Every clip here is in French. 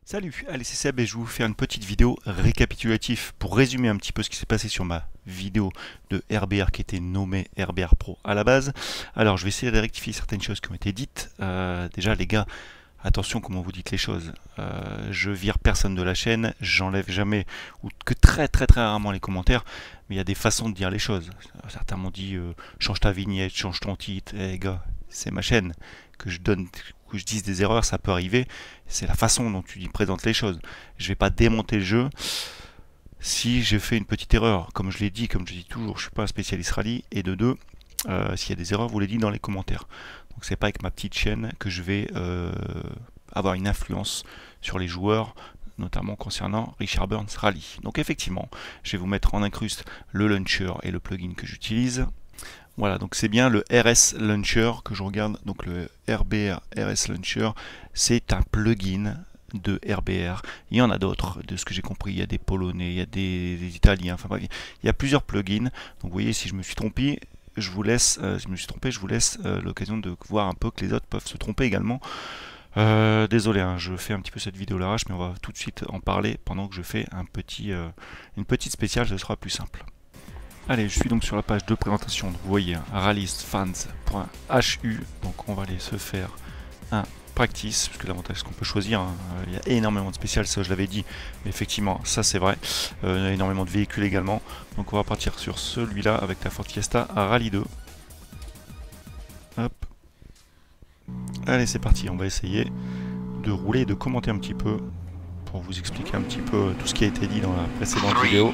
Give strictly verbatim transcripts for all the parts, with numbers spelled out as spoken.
Salut, allez c'est Seb et je vais vous faire une petite vidéo récapitulative pour résumer un petit peu ce qui s'est passé sur ma vidéo de R B R qui était nommée R B R Pro à la base. Alors je vais essayer de rectifier certaines choses qui ont été dites. Euh, déjà les gars, attention comment vous dites les choses. Euh, je vire personne de la chaîne, j'enlève jamais ou que très très très rarement les commentaires, mais il y a des façons de dire les choses. Certains m'ont dit euh, change ta vignette, change ton titre. Eh hey, gars, c'est ma chaîne. Que je donne, que je dise des erreurs, ça peut arriver. C'est la façon dont tu y présentes les choses. Je vais pas démonter le jeu si j'ai fait une petite erreur. Comme je l'ai dit, comme je dis toujours, je suis pas un spécialiste rallye. Et de deux, euh, s'il y a des erreurs, vous les dites dans les commentaires. Donc c'est pas avec ma petite chaîne que je vais euh, avoir une influence sur les joueurs, notamment concernant Richard Burns Rally. Donc effectivement, je vais vous mettre en incruste le launcher et le plugin que j'utilise. Voilà, donc c'est bien le R S Launcher que je regarde. Donc le R B R R S Launcher, c'est un plugin de R B R. Il y en a d'autres, de ce que j'ai compris. Il y a des Polonais, il y a des, des Italiens. Enfin bref, il y a plusieurs plugins. Donc vous voyez, si je me suis trompé, je vous laisse. Euh, si je me suis trompé, je vous laisse euh, l'occasion de voir un peu que les autres peuvent se tromper également. Euh, désolé, hein, je fais un petit peu cette vidéo à l'arrache, mais on va tout de suite en parler pendant que je fais un petit, euh, une petite spéciale. Ce sera plus simple. Allez, je suis donc sur la page de présentation. Donc vous voyez, hein, rallystfans point H U. Donc on va aller se faire un practice, parce que l'avantage c'est qu'on peut choisir. Hein. Il y a énormément de spéciales, ça je l'avais dit, mais effectivement, ça c'est vrai. Euh, il y a énormément de véhicules également. Donc on va partir sur celui-là avec la Ford Fiesta à Rallye deux. Hop. Allez, c'est parti. On va essayer de rouler et de commenter un petit peu pour vous expliquer un petit peu tout ce qui a été dit dans la précédente vidéo.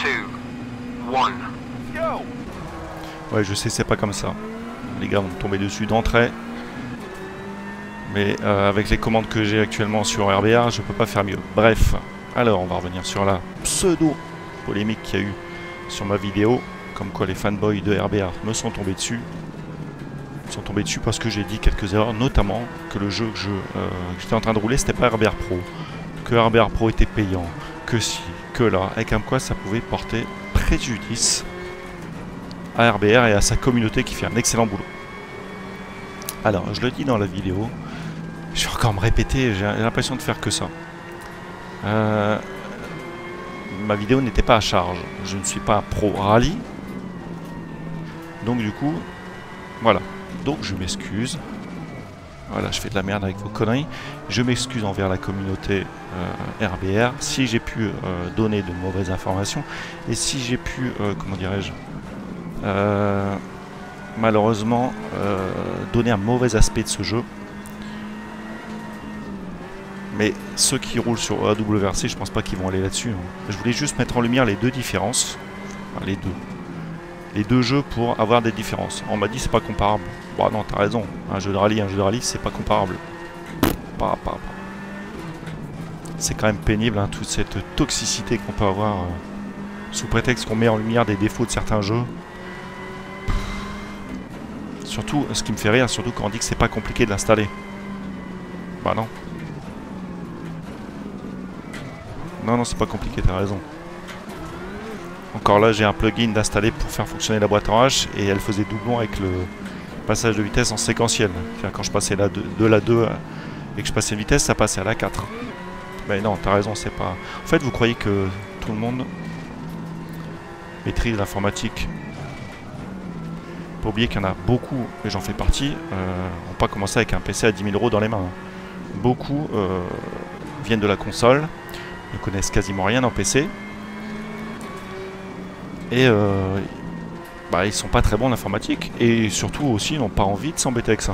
Ouais, je sais, c'est pas comme ça. Les gars vont me tomber dessus d'entrée. Mais euh, avec les commandes que j'ai actuellement sur R B R, je peux pas faire mieux. Bref, alors on va revenir sur la pseudo-polémique qu'il y a eu sur ma vidéo. Comme quoi les fanboys de R B R me sont tombés dessus. Ils sont tombés dessus parce que j'ai dit quelques erreurs, notamment que le jeu que je, euh, j'étais en train de rouler, c'était pas R B R Pro. Que R B R Pro était payant. Que si, que là. Et comme quoi ça pouvait porter préjudice à R B R et à sa communauté qui fait un excellent boulot. Alors, je le dis dans la vidéo, je vais encore me répéter, j'ai l'impression de faire que ça. Euh, ma vidéo n'était pas à charge, je ne suis pas pro rallye, donc du coup, voilà. Donc je m'excuse. Voilà, je fais de la merde avec vos conneries. Je m'excuse envers la communauté euh, R B R si j'ai pu euh, donner de mauvaises informations et si j'ai pu, euh, comment dirais-je, euh, malheureusement euh, donner un mauvais aspect de ce jeu. Mais ceux qui roulent sur A W R C, je pense pas qu'ils vont aller là-dessus. Hein. Je voulais juste mettre en lumière les deux différences. Enfin, les deux. Les deux jeux pour avoir des différences. On m'a dit c'est pas comparable. Bon non, t'as raison. Un jeu de rallye, un jeu de rallye, c'est pas comparable. Pas, pas, pas. C'est quand même pénible, hein, toute cette toxicité qu'on peut avoir euh, sous prétexte qu'on met en lumière des défauts de certains jeux. Surtout, ce qui me fait rire, surtout quand on dit que c'est pas compliqué de l'installer. Bah non. Non, non, c'est pas compliqué, t'as raison. Encore là, j'ai un plugin d'installer pour faire fonctionner la boîte en H et elle faisait doublon avec le passage de vitesse en séquentiel. Quand je passais la deux, de la deux et que je passais vitesse, ça passait à la quatre. Mais non, t'as raison, c'est pas... En fait, vous croyez que tout le monde maîtrise l'informatique. Pas oublier qu'il y en a beaucoup, et j'en fais partie, euh, n'ont pas commencé avec un P C à dix mille euros dans les mains. Beaucoup euh, viennent de la console, ne connaissent quasiment rien en P C. Et euh, bah, ils sont pas très bons en informatique. Et surtout aussi, ils n'ont pas envie de s'embêter avec ça.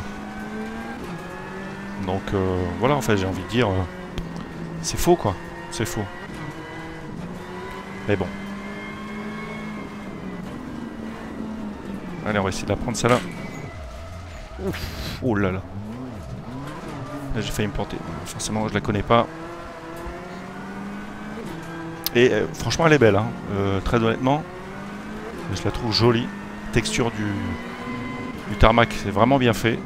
Donc euh, voilà, en fait, j'ai envie de dire... Euh, c'est faux, quoi. C'est faux. Mais bon. Allez, on va essayer de la prendre, celle-là. Ouf. Oh là là. Là, j'ai failli me planter. Forcément, je la connais pas. Et euh, franchement, elle est belle. Hein. Euh, très honnêtement, je la trouve jolie. Texture du, du tarmac, c'est vraiment bien fait.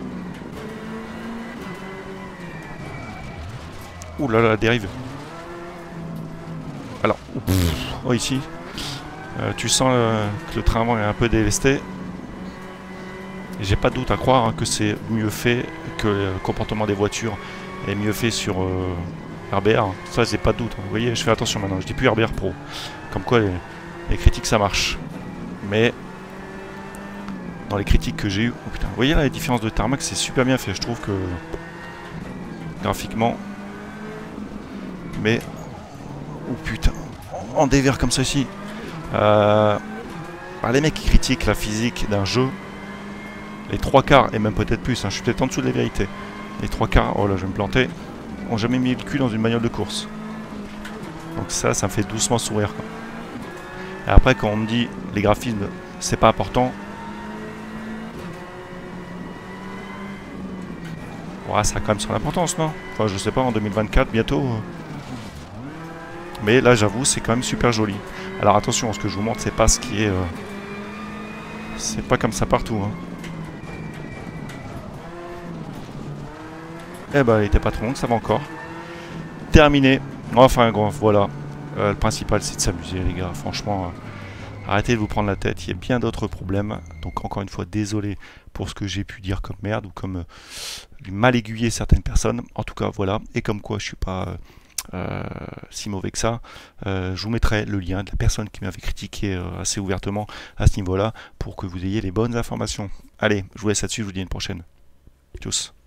Ouh là là, la dérive. Alors, oh, ici, euh, tu sens euh, que le train avant est un peu délesté. J'ai pas de doute à croire hein, que c'est mieux fait, que le comportement des voitures est mieux fait sur, euh, R B R, ça j'ai pas de doute. Hein. Vous voyez, je fais attention maintenant, je dis plus R B R Pro. Comme quoi les, les critiques ça marche. Mais dans les critiques que j'ai eues, oh putain, vous voyez là, la différence de tarmac, c'est super bien fait. Je trouve que graphiquement, mais oh putain, en dévers comme ça ici. Euh, bah, les mecs qui critiquent la physique d'un jeu, les trois quarts, et même peut-être plus, hein, je suis peut-être en dessous de la vérité. Les trois quarts, oh là je vais me planter, ont jamais mis le cul dans une bagnole de course. Donc ça, ça me fait doucement sourire. Quoi. Et après, quand on me dit les graphismes, c'est pas important. Ouais, ça a quand même son importance, non? Enfin, je sais pas, en deux mille vingt-quatre, bientôt. Mais là, j'avoue, c'est quand même super joli. Alors attention, ce que je vous montre, c'est pas ce qui est... Euh... C'est pas comme ça partout, hein. Eh ben, il était pas trop long, ça va encore. Terminé. Enfin, bon, voilà. Euh, le principal, c'est de s'amuser, les gars. Franchement, euh, arrêtez de vous prendre la tête. Il y a bien d'autres problèmes. Donc, encore une fois, désolé pour ce que j'ai pu dire comme merde ou comme euh, mal aiguiller certaines personnes. En tout cas, voilà. Et comme quoi, je suis pas euh, si mauvais que ça. Euh, je vous mettrai le lien de la personne qui m'avait critiqué euh, assez ouvertement à ce niveau-là pour que vous ayez les bonnes informations. Allez, je vous laisse là-dessus. Je vous dis à une prochaine. Tchuss.